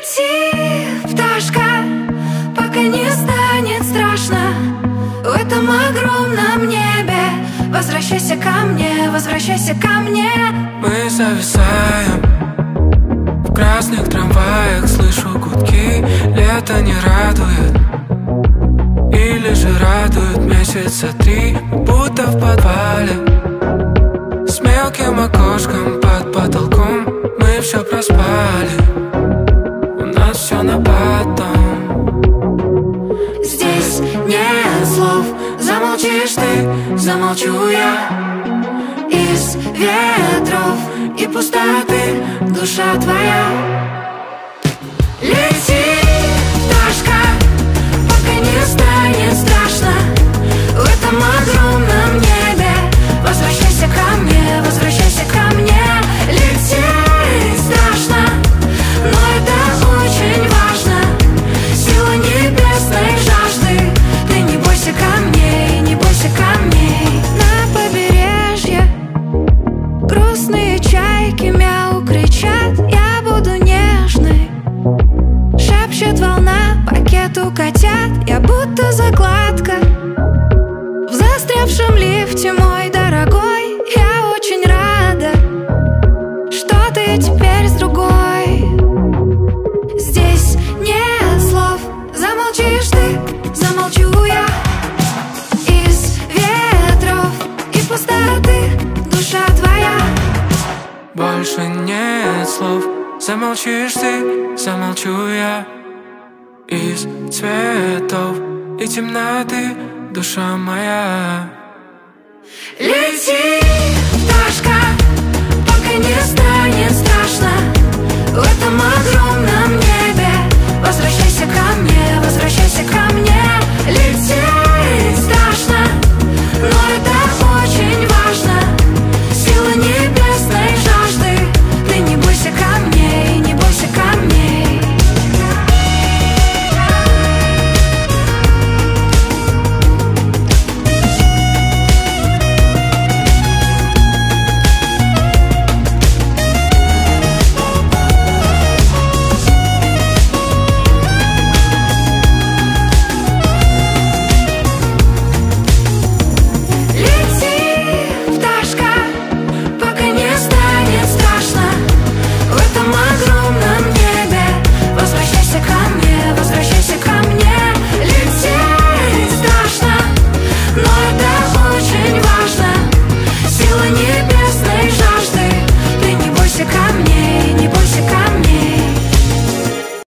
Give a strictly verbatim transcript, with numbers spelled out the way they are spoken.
Лети, пташка, пока не станет страшно в этом огромном небе. Возвращайся ко мне, возвращайся ко мне. Мы зависаем в красных трамваях, слышу гудки. Лето не радует, или же радует месяца три, будто в подвале с мелким окошком под потолком. Мы все проспали, у нас все на потом. Здесь нет слов, замолчишь ты, замолчу я. Из ветров и пустоты душа твоя. Лети, пташка, пока не станет страшно в этом огромном небе. Возвращайся ко мне, возвращайся ко мне. Лететь страшно, но это очень важно. Сила небесной жажды. Ты не бойся камней, не бойся камней. На побережье грустные чайки мяу кричат. Я буду нежной, шепчет волна пакету котят. Я будто закладка в застрявшем лифте, мой дорогой. Я очень рада, что ты теперь с другой. Здесь нет слов, замолчишь ты, замолчу я. Из ветров и пустоты душа твоя. Больше нет слов, замолчишь ты, замолчу я. Из цветов и темноты душа моя. Лети, пташка, пока не станет страшно в этом